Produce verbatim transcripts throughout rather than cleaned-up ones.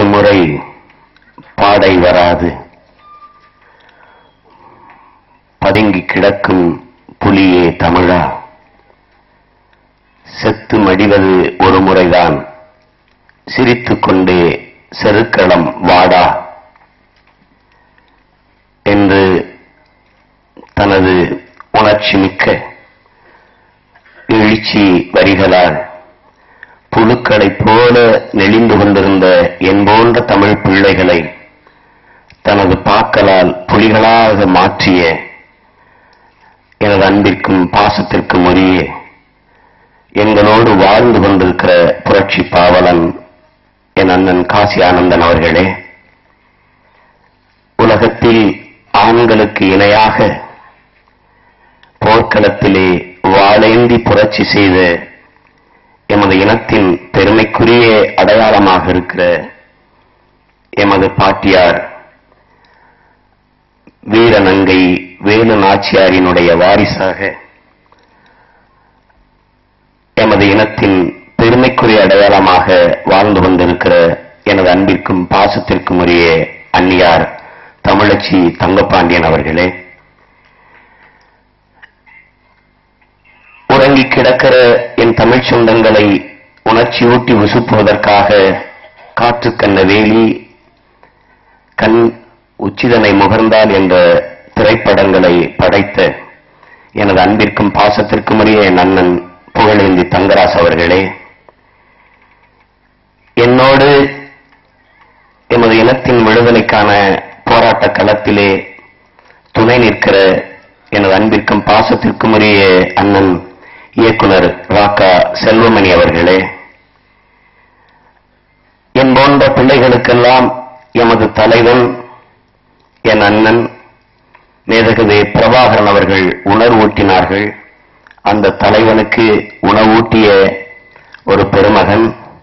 முறை பாடை வராது, பதுங்கி கிடக்கும் புலியே தமிழா, செத்து மடிவது ஒரு முறைதான், சிரித்துக் கொண்டே செருக்களம் வாடா என்று தனது உணர்ச்சி மிக்க எழுச்சி வரிகளால் புழுக்களைப் போல நெளிந்து கொண்டிருந்த என் போன்ற தமிழ் பிள்ளைகளை தனது பாக்களால் புலிகளாக மாற்றிய எனது அன்பிற்கும் பாசத்திற்கும் உரிய எங்களோடு வாழ்ந்து கொண்டிருக்கிற புரட்சி பாவலன் என் அண்ணன் காசி ஆனந்தன் அவர்களே, உலகத்தில் ஆண்களுக்கு இணையாக போர்க்களத்திலே வாளேந்தி புரட்சி செய்த எமது இனத்தின் பெருமைக்குரிய அடையாளமாக இருக்கிற எமது பாட்டியார் வீரநங்கை வேலு நாச்சியாரினுடைய வாரிசாக எமது இனத்தின் பெருமைக்குரிய அடையாளமாக வாழ்ந்து கொண்டிருக்கிற எனது அன்பிற்கும் பாசத்திற்கும் உரிய அன்னியார் தமிழச்சி தங்கப்பாண்டியன் அவர்களே, உறங்கி கிடக்கிற என் தமிழ் சொந்தங்களை உணர்ச்சியூட்டி உசுப்புவதற்காக காற்று கண்ண வேலி, கண் உச்சிதனை முகர்ந்தால் என்ற திரைப்படங்களை படைத்த எனது அன்பிற்கும் பாசத்திற்கும் உரிய என் அண்ணன் புகழேந்தி தங்கராஜ் அவர்களே, என்னோடு எமது இனத்தின் விடுதலைக்கான போராட்ட களத்திலே துணை நிற்கிற எனது அன்பிற்கும் பாசத்திற்கும் உரிய அண்ணன் இயக்குனர் ராக்கா செல்வமணி அவர்களே, என் போன்ற பிள்ளைகளுக்கெல்லாம் எமது தலைவன் என் அண்ணன் மேதகவே பிரபாகரன் அவர்கள் உணர்வூட்டினார்கள். அந்த தலைவனுக்கு உணவூட்டிய ஒரு பெருமகன்,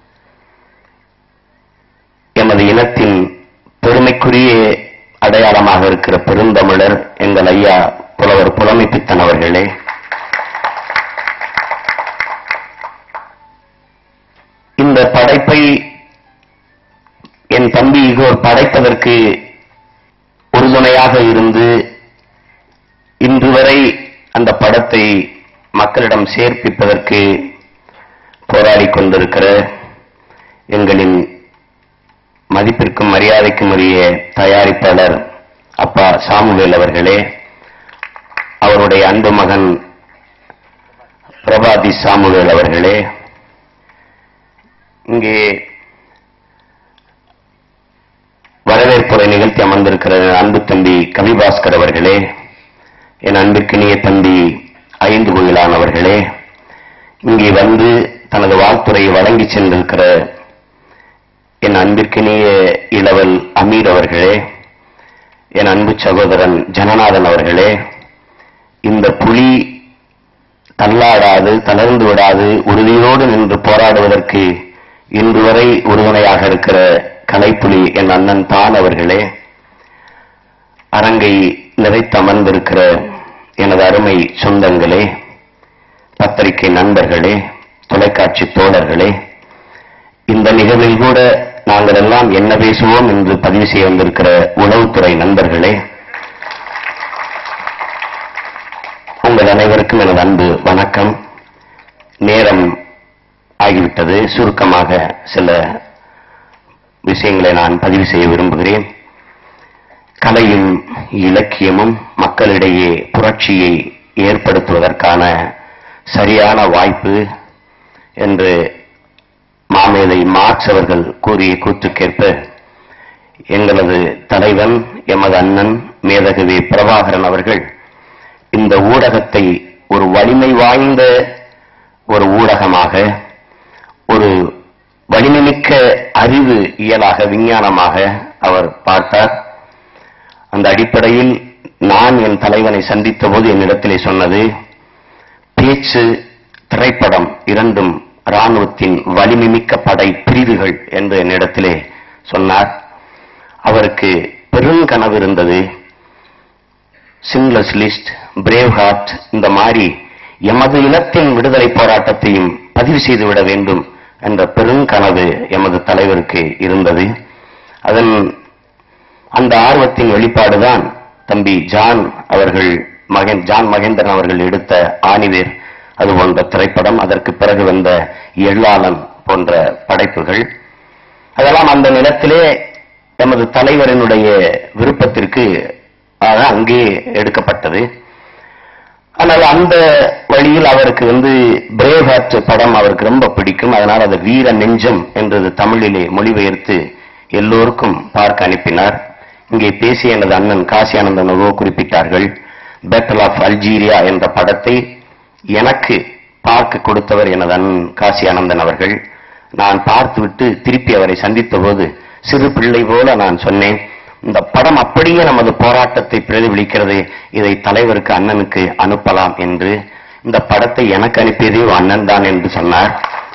எமது இனத்தின் பெருமைக்குரிய அடையாளமாக இருக்கிற பெருந்தமிழர் எங்கள் ஐயா புலவர் புலமைப்பித்தன் அவர்களே, இந்த படைப்பை என் தம்பி இகோர் படைப்பதற்கு உறுதுணையாக இருந்து இன்று வரை அந்த படத்தை மக்களிடம் சேர்ப்பிப்பதற்கு போராடி கொண்டிருக்கிற எங்களின் மதிப்பிற்கும் மரியாதைக்கும் உரிய தயாரிப்பாளர் அப்பா சாமுவேல் அவர்களே, அவருடைய அன்பு மகன் பிரபாதி சாமுவேல் அவர்களே, இங்கே வரவேற்புரை நிகழ்த்தி அமர்ந்திருக்கிற அன்பு தம்பி கவிபாஸ்கர் அவர்களே, என் அன்பிற்கினிய தம்பி ஐந்து கோயிலான் அவர்களே, இங்கே வந்து தனது வாழ்த்துறையை வழங்கி சென்றிருக்கிற என் அன்பிற்கினிய இளவல் அமீர் அவர்களே, என் அன்பு சகோதரன் ஜனநாதன் அவர்களே, இந்த புலி தள்ளாடாது தளர்ந்து விடாது உறுதியோடு நின்று போராடுவதற்கு இன்று வரை உறுதுணையாக இருக்கிற கலைப்புலி என் அண்ணன் தான் அவர்களே, அரங்கை நிறைத்து அமர்ந்திருக்கிற எனது அருமை சொந்தங்களே, பத்திரிகை நண்பர்களே, தொலைக்காட்சி தோழர்களே, இந்த நிகழ்வில் கூட நாங்கள் எல்லாம் என்ன பேசுவோம் என்று பதிவு செய்ய வந்திருக்கிற உளவுத்துறை நண்பர்களே, உங்கள் அனைவருக்கும் எனது அன்பு வணக்கம். நேரம் ஆகிவிட்டது. சுருக்கமாக சில விஷயங்களை நான் பதிவு செய்ய விரும்புகிறேன். கலையும் இலக்கியமும் மக்களிடையே புரட்சியை ஏற்படுத்துவதற்கான சரியான வாய்ப்பு என்று மாமேதை மார்க்ஸ் அவர்கள் கூறிய கூற்றுக்கேற்ப எங்களது தலைவன் எமது அண்ணன் மேதகவி பிரபாகரன் அவர்கள் இந்த ஊடகத்தை ஒரு வலிமை வாய்ந்த ஒரு ஊடகமாக, ஒரு வலிமைமிக்க அறிவு இயலாக, விஞ்ஞானமாக அவர் பார்த்தார். அந்த அடிப்படையில் நான் என் தலைவனை சந்தித்த போது என்னிடத்திலே சொன்னது, பேச்சு திரைப்படம் இரண்டும் இராணுவத்தின் வலிமைமிக்க படை பிரிவுகள் என்று என்னிடத்திலே சொன்னார். அவருக்கு பெருங்கனவு இருந்தது. சிங்லஸ் லிஸ்ட், பிரேவ் ஹார்ட், இந்த மாதிரி எமது இனத்தின் விடுதலை போராட்டத்தையும் பதிவு செய்துவிட வேண்டும் என்ற பெருங்கனவு எமது தலைவருக்கு இருந்தது. அதன் அந்த ஆர்வத்தின் வெளிப்பாடுதான் தம்பி ஜான் அவர்கள் மகன் ஜான் மகேந்திரன் அவர்கள் எடுத்த ஆணிவேர் அது போன்ற திரைப்படம், அதற்கு பிறகு வந்த எள்ளாளன் போன்ற படைப்புகள். அதெல்லாம் அந்த நிலத்திலே எமது தலைவரினுடைய விருப்பத்திற்கு அங்கே எடுக்கப்பட்டது. ஆனால் அந்த வழியில் அவருக்கு வந்து பிரேவ் ஹார்ட் படம் அவருக்கு ரொம்ப பிடிக்கும். அதனால் அது வீர நெஞ்சம் என்றது தமிழிலே மொழிபெயர்த்து எல்லோருக்கும் பார்க்க அனுப்பினார். இங்கே பேசிய எனது அண்ணன் காசி ஆனந்தன் குறிப்பிட்டார்கள். பேட்டில் ஆஃப் அல்ஜீரியா என்ற படத்தை எனக்கு பார்க்க கொடுத்தவர் எனது அண்ணன் காசி ஆனந்தன் அவர்கள். நான் பார்த்துவிட்டு திருப்பி அவரை சந்தித்த போது சிறு பிள்ளை போல நான் சொன்னேன், இந்த படம் அப்படியே நமது போராட்டத்தை பிரதிபலிக்கிறது, இதை தலைவருக்கு அண்ணனுக்கு அனுப்பலாம் என்று. இந்த படத்தை எனக்கு அனுப்பியதே அண்ணன் தான் என்று சொன்னார்.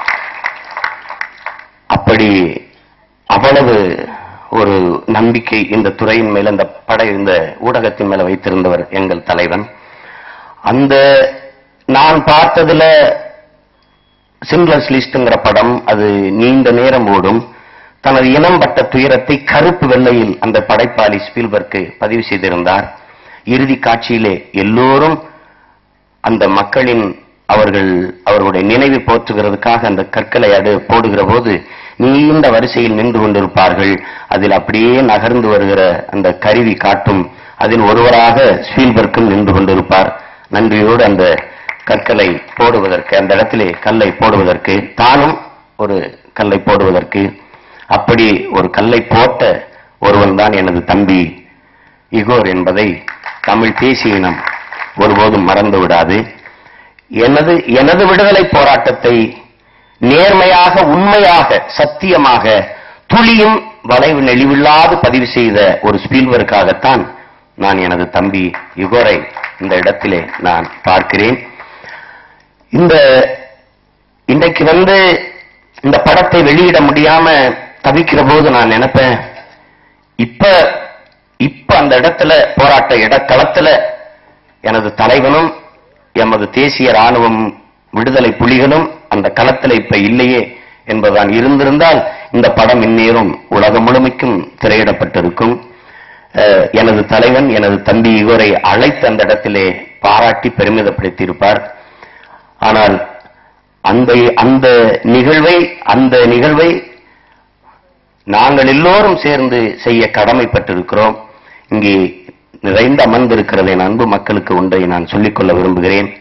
அப்படி அவ்வளவு ஒரு நம்பிக்கை இந்த துறையின் மேல, இந்த பட இந்த ஊடகத்தின் மேல வைத்திருந்தவர் எங்கள் தலைவன். அந்த நான் பார்த்ததுல சிங்லர்ஸ் லிஸ்ட்ங்கிற படம், அது நீண்ட நேரம் ஓடும். தனது இனம் பட்ட துயரத்தை கருப்பு வெள்ளையில் அந்த படைப்பாளி ஸ்பீல்பர்க் பதிவு செய்திருந்தார். இறுதி காட்சியிலே எல்லோரும் அந்த மக்களின் அவர்கள் அவர்களுடைய நினைவு போற்றுகிறதுக்காக அந்த கற்களை அடு போடுகிற போது நீண்ட வரிசையில் நின்று கொண்டிருப்பார்கள். அதில் அப்படியே நகர்ந்து வருகிற அந்த கருவி காட்டும். அதில் ஒருவராக ஸ்பீல்பர்க்கும் நின்று கொண்டிருப்பார். நன்றியோடு அந்த கற்களை போடுவதற்கு, அந்த இடத்திலே கல்லை போடுவதற்கு, தானும் ஒரு கல்லை போடுவதற்கு, அப்படி ஒரு கல்லை போட்ட ஒருவன் தான் எனது தம்பி இகோர் என்பதை தமிழ் தேசிய இனம் ஒருபோதும் மறந்து விடாது. எனது எனது விடுதலை போராட்டத்தை நேர்மையாக, உண்மையாக, சத்தியமாக, துளியும் வளைவு நெளிவில்லாது பதிவு செய்த ஒரு ஸ்பீல்பர்க்காகத்தான் நான் எனது தம்பி இகோரை இந்த இடத்திலே நான் பார்க்கிறேன். இந்த இன்றைக்கு வந்து இந்த படத்தை வெளியிட முடியாம தவிக்கிற போது நான் நினைப்பேன், இப்ப இப்ப அந்த இடத்துல போராட்ட இடக்களத்துல எனது தலைவனும் எமது தேசிய ராணுவம் விடுதலை புலிகளும் அந்த களத்தில் இப்ப இல்லையே என்பதுதான். இருந்திருந்தால் இந்த படம் இந்நேரம் உலகம் முழுமைக்கும் திரையிடப்பட்டிருக்கும். எனது தலைவன் எனது தம்பி இவரை அழைத்து அந்த இடத்திலே பாராட்டி பெருமிதப்படுத்தியிருப்பார். ஆனால் அந்த அந்த நிகழ்வை அந்த நிகழ்வை நாங்கள் எல்லோரும் சேர்ந்து செய்ய கடமைப்பட்டிருக்கிறோம். இங்கே நிறைந்த அமர்ந்திருக்கிறதை அன்பு மக்களுக்கு ஒன்றை நான் சொல்லிக்கொள்ள விரும்புகிறேன்.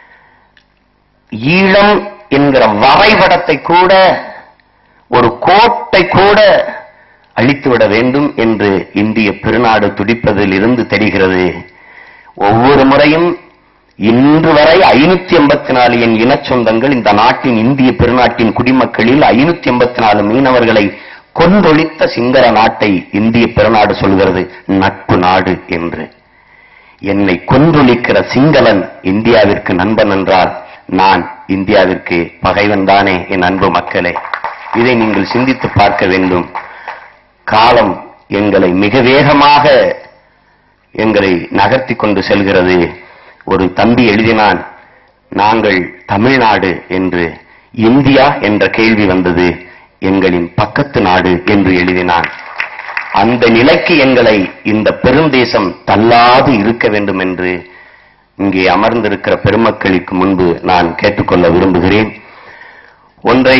ஈழம் என்கிற வரைபடத்தை கூட, ஒரு கோட்டை கூட அழித்துவிட வேண்டும் என்று இந்திய பெருநாடு துடிப்பதில் இருந்து தெரிகிறது. ஒவ்வொரு முறையும் இன்று வரை ஐநூத்தி எண்பத்தி நாலு என் இன சொந்தங்கள் இந்த நாட்டின் இந்திய பெருநாட்டின் குடிமக்களில் ஐநூத்தி எண்பத்தி நாலு மீனவர்களை கொன்றொழித்த சிங்கள நாட்டை இந்திய பெருநாடு சொல்கிறது நட்பு நாடு என்று. என்னை கொன்றொழிக்கிற சிங்களன் இந்தியாவிற்கு நண்பன் என்றால் நான் இந்தியாவிற்கு பகைவன் தானே என் அன்பு மக்களே? இதை நீங்கள் சிந்தித்து பார்க்க வேண்டும். காலம் எங்களை மிக வேகமாக எங்களை நகர்த்தி கொண்டு செல்கிறது. ஒரு தம்பி எழுதினான், நாங்கள் தமிழ்நாடு என்று, இந்தியா என்ற கேள்வி வந்தது, எங்களின் பக்கத்து நாடு என்று எழுதினான். அந்த நிலைக்கு எங்களை இந்த பெருந்தேசம் தள்ளாது இருக்க வேண்டும் என்று இங்கே அமர்ந்திருக்கிற பெருமக்களுக்கு முன்பு நான் கேட்டுக்கொள்ள விரும்புகிறேன். ஒன்றை,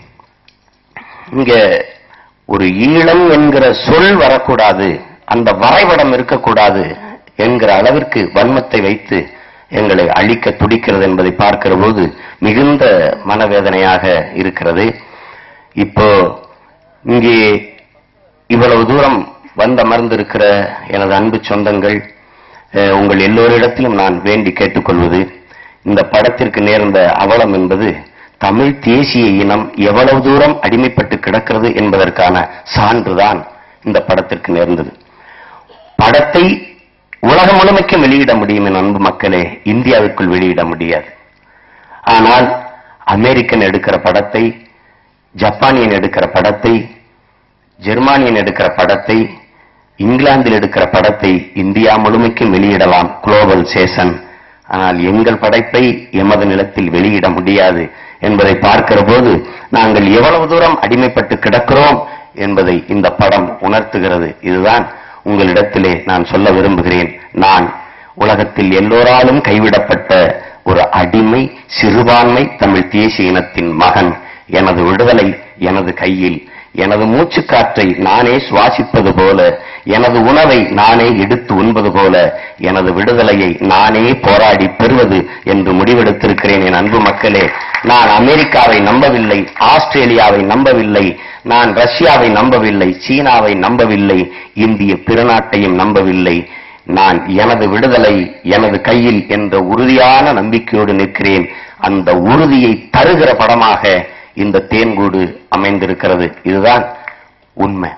இங்க ஒரு ஈழம் என்கிற சொல் வரக்கூடாது, அந்த வரைபடம் இருக்கக்கூடாது என்கிற அளவிற்கு வன்மத்தை வைத்து எங்களை அழிக்க துடிக்கிறது என்பதை பார்க்கிற போது மிகுந்த மனவேதனையாக இருக்கிறது. இப்போ இங்கே இவ்வளவு தூரம் வந்தமர்ந்திருக்கிற எனது அன்பு சொந்தங்கள், உங்கள் எல்லோரிடத்திலும் நான் வேண்டி கேட்டுக்கொள்வது, இந்த படத்திற்கு நேர்ந்த அவலம் என்பது தமிழ் தேசிய இனம் எவ்வளவு தூரம் அடிமைப்பட்டு கிடக்கிறது என்பதற்கான சான்றுதான் இந்த படத்திற்கு நேர்ந்தது. படத்தை உலகம் முழுமைக்கும் வெளியிட முடியும் என் அன்பு மக்களே, இந்தியாவிற்குள் வெளியிட முடியாது. ஆனால் அமெரிக்கன் எடுக்கிற படத்தை, ஜப்பானியன் எடுக்கிற படத்தை, ஜெர்மானியன் எடுக்கிற படத்தை, இங்கிலாந்தில் எடுக்கிற படத்தை இந்தியா முழுமைக்கும் வெளியிடலாம், குளோபல் சேஷன். ஆனால் எங்கள் படைப்பை எமது நிலத்தில் வெளியிட முடியாது என்பதை பார்க்கிற போது நாங்கள் எவ்வளவு தூரம் அடிமைப்பட்டு கிடக்கிறோம் என்பதை இந்த படம் உணர்த்துகிறது. இதுதான் உங்களிடத்திலே நான் சொல்ல விரும்புகிறேன். நான் உலகத்தில் எல்லோராலும் கைவிடப்பட்ட ஒரு அடிமை சிறுபான்மை தமிழ் தேசிய இனத்தின் மகன். எனது விடுதலை எனது கையில். எனது மூச்சு காற்றை நானே சுவாசிப்பது போல, எனது உணவை நானே எடுத்து உண்பது போல, எனது விடுதலையை நானே போராடி பெறுவது என்று முடிவெடுத்திருக்கிறேன். என் அன்பு மக்களே, நான் அமெரிக்காவை நம்பவில்லை, ஆஸ்திரேலியாவை நம்பவில்லை, நான் ரஷ்யாவை நம்பவில்லை, சீனாவை நம்பவில்லை, இந்திய பிறநாட்டையும் நம்பவில்லை. நான் எனது விடுதலை எனது கையில் என்ற உறுதியான நம்பிக்கையோடு நிற்கிறேன். அந்த உறுதியை தருகிற படமாக இந்த தேன்கூடு அமைந்திருக்கிறது. இதுதான் உண்மை.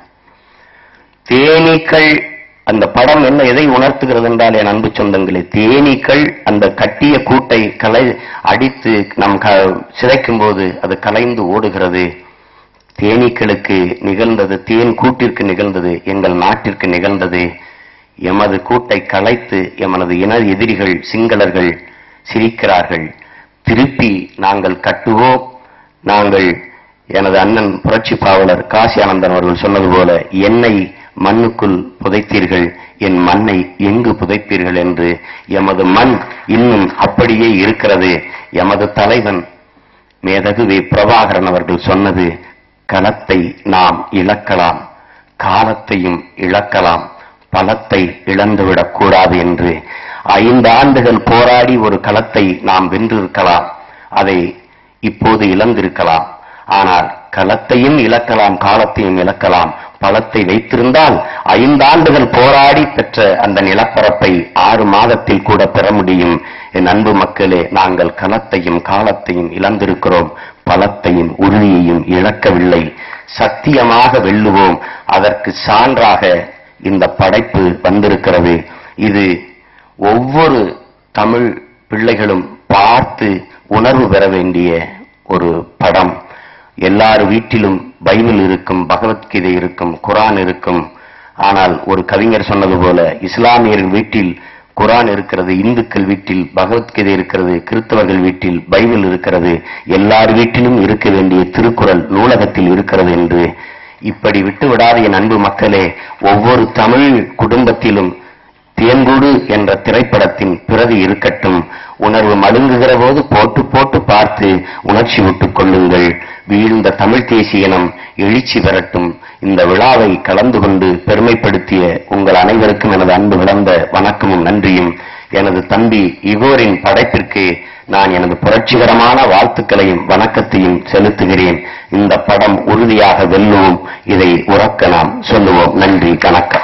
தேனீக்கள், அந்த படம் என்ன எதை உணர்த்துகிறது என்றால், என் அன்பு சொந்தங்களே, தேனீக்கள் அந்த கட்டிய கூட்டை கலை அடித்து நம் சிதைக்கும் போது அது கலைந்து ஓடுகிறது. தேனீக்களுக்கு நிகழ்ந்தது, தேன் கூட்டிற்கு நிகழ்ந்தது, எங்கள் நாட்டிற்கு நிகழ்ந்தது. எமது கூட்டை கலைத்து எமது இன எதிரிகள் சிங்களர்கள் சிரிக்கிறார்கள். திருப்பி நாங்கள் கட்டுவோம். நாங்கள், எனது அண்ணன் புரட்சி பாவலர் காசி ஆனந்தன் அவர்கள் சொன்னது போல, என்னை மண்ணுக்குள் புதைத்தீர்கள், என் மண்ணை எங்கு புதைப்பீர்கள் என்று. எமது மண் இன்னும் அப்படியே இருக்கிறது. எமது தலைவன் மேதகு வே பிரபாகரன் அவர்கள் சொன்னது, களத்தை நாம் இழக்கலாம், காலத்தையும் இழக்கலாம், பலத்தை இழந்துவிடக் கூடாது என்று. ஐந்து ஆண்டுகள் போராடி ஒரு களத்தை நாம் வென்றிருக்கலாம், அதை இப்போது இழந்திருக்கலாம். ஆனால் களத்தையும் இழக்கலாம், காலத்தையும் இழக்கலாம். பலத்தை வைத்திருந்தால் ஐந்து ஆண்டுகள் போராடி பெற்ற அந்த நிலப்பரப்பை ஆறு மாதத்தில் கூட பெற முடியும். என் அன்பு மக்களே, நாங்கள் களத்தையும் காலத்தையும் இழந்திருக்கிறோம், பலத்தையும் உறுதியையும் இழக்கவில்லை. சத்தியமாக வெல்லுவோம். அதற்கு சான்றாக இந்த படைப்பு வந்திருக்கிறது. இது ஒவ்வொரு தமிழ் பிள்ளைகளும் பார்த்து உணர்வு பெற வேண்டிய ஒரு படம். எல்லார் வீட்டிலும் பைபிள் இருக்கும், பகவத்கீதை இருக்கும், குரான் இருக்கும். ஆனால் ஒரு கவிஞர் சொன்னது போல, இஸ்லாமியர் வீட்டில் குரான் இருக்கிறது, இந்துக்கள் வீட்டில் பகவத்கீதை இருக்கிறது, கிறிஸ்தவர்கள் வீட்டில் பைபிள் இருக்கிறது, எல்லார் வீட்டிலும் இருக்க வேண்டிய திருக்குறள் நூலகத்தில் இருக்கிறது என்று. இப்படி விட்டு விடாத என் அன்பு மக்களே, ஒவ்வொரு தமிழ் குடும்பத்திலும் தேன்கூடு என்ற திரைப்படத்தின் பிரதி இருக்கட்டும். உணர்வு மழுங்குகிற போது போட்டு போட்டு பார்த்து உணர்ச்சி விட்டுக் கொள்ளுங்கள். வீழ்ந்த தமிழ் தேசிய இனம் எழுச்சி பெறட்டும். இந்த விழாவை கலந்து கொண்டு பெருமைப்படுத்திய உங்கள் அனைவருக்கும் எனது அன்பு விளந்த வணக்கமும் நன்றியும். எனது தம்பி இகோரின் படைப்பிற்கு நான் எனது புரட்சிகரமான வாழ்த்துக்களையும் வணக்கத்தையும் செலுத்துகிறேன். இந்த படம் உறுதியாக வெல்லுவோம். இதை உறக்க நாம் சொல்லுவோம். நன்றி, வணக்கம்.